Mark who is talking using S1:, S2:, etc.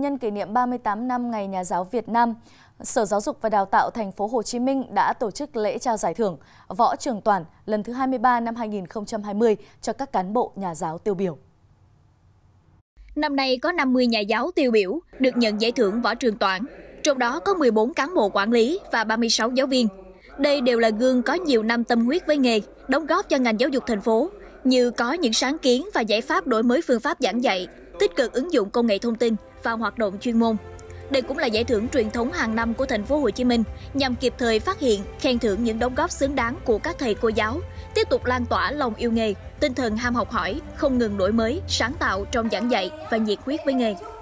S1: nhân kỷ niệm 38 năm Ngày Nhà giáo Việt Nam, Sở Giáo dục và Đào tạo Thành phố Hồ Chí Minh đã tổ chức lễ trao giải thưởng Võ Trường Toản lần thứ 23 năm 2020 cho các cán bộ nhà giáo tiêu biểu.
S2: Năm nay có 50 nhà giáo tiêu biểu được nhận giải thưởng Võ Trường Toản, trong đó có 14 cán bộ quản lý và 36 giáo viên. Đây đều là gương có nhiều năm tâm huyết với nghề, đóng góp cho ngành giáo dục thành phố, như có những sáng kiến và giải pháp đổi mới phương pháp giảng dạy, tích cực ứng dụng công nghệ thông tin vào hoạt động chuyên môn. Đây cũng là giải thưởng truyền thống hàng năm của Thành phố Hồ Chí Minh nhằm kịp thời phát hiện, khen thưởng những đóng góp xứng đáng của các thầy cô giáo, tiếp tục lan tỏa lòng yêu nghề, tinh thần ham học hỏi, không ngừng đổi mới, sáng tạo trong giảng dạy và nhiệt huyết với nghề.